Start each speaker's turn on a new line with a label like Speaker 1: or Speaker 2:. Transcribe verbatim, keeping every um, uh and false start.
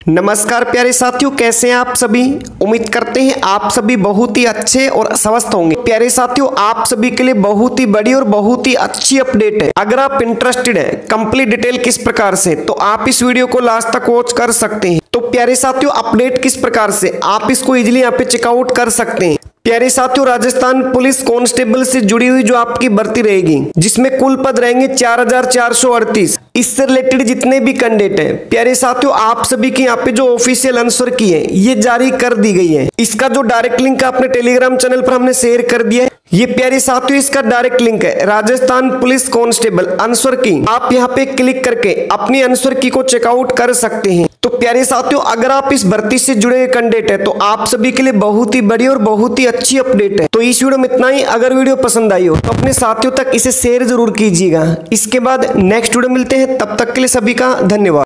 Speaker 1: नमस्कार प्यारे साथियों, कैसे हैं आप सभी। उम्मीद करते हैं आप सभी बहुत ही अच्छे और स्वस्थ होंगे। प्यारे साथियों, आप सभी के लिए बहुत ही बड़ी और बहुत ही अच्छी अपडेट है। अगर आप इंटरेस्टेड हैं कंप्लीट डिटेल किस प्रकार से, तो आप इस वीडियो को लास्ट तक वॉच कर सकते हैं। तो प्यारे साथियों, अपडेट किस प्रकार से आप इसको इजिली यहाँ पे चेकआउट कर सकते हैं। प्यारे साथियों, राजस्थान पुलिस कांस्टेबल से जुड़ी हुई जो आपकी भर्ती रहेगी, जिसमें कुल पद रहेंगे चार हजार चार सौ अड़तीस। इससे रिलेटेड जितने भी कैंडिडेट हैं प्यारे साथियों, आप सभी की यहाँ पे जो ऑफिशियल आंसर की है ये जारी कर दी गई है। इसका जो डायरेक्ट लिंक अपने टेलीग्राम चैनल पर हमने शेयर कर दिया है। ये प्यारे साथियों इसका डायरेक्ट लिंक है राजस्थान पुलिस कांस्टेबल आंसर की। आप यहाँ पे क्लिक करके अपनी आंसर की को चेकआउट कर सकते हैं। तो प्यारे साथियों, अगर आप इस भर्ती से जुड़े कैंडिडेट है तो आप सभी के लिए बहुत ही बड़ी और बहुत ही अच्छी अपडेट है। तो इस वीडियो में इतना ही। अगर वीडियो पसंद आई हो तो अपने साथियों तक इसे शेयर जरूर कीजिएगा। इसके बाद नेक्स्ट वीडियो मिलते हैं, तब तक के लिए सभी का धन्यवाद।